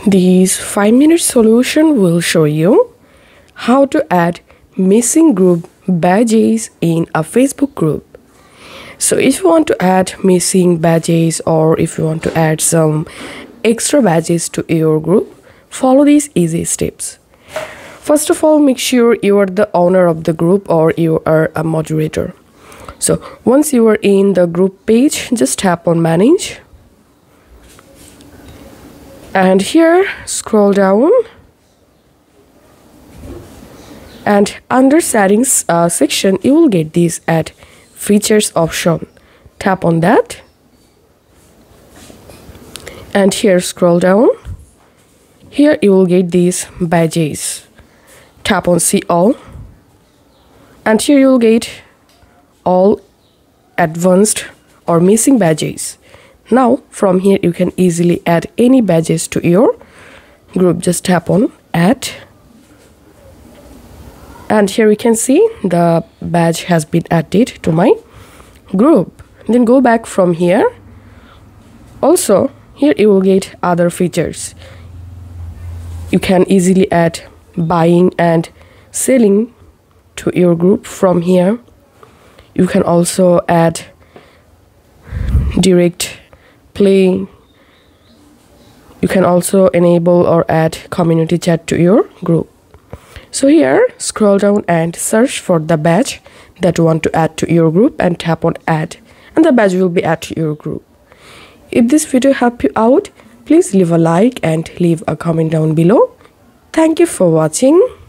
This 5-minute solution will show you how to add missing group badges in a Facebook group. So if you want to add missing badges or if you want to add some extra badges to your group, follow these easy steps. First of all, make sure you are the owner of the group or you are a moderator. So once you are in the group page, just tap on Manage. And here, scroll down. And under Settings section, you will get this Add Features option. Tap on that. And here, scroll down. Here, you will get these badges. Tap on See All. And here, you will get all advanced or missing badges. Now from here you can easily add any badges to your group. Just tap on Add, and here we can see the badge has been added to my group. Then go back from here. Also here you will get other features. You can easily add buying and selling to your group from here. You can also add direct play. You can also enable or add community chat to your group. So here, scroll down and search for the badge that you want to add to your group and tap on Add, and the badge will be added to your group. If this video helped you out, please leave a like and leave a comment down below. Thank you for watching.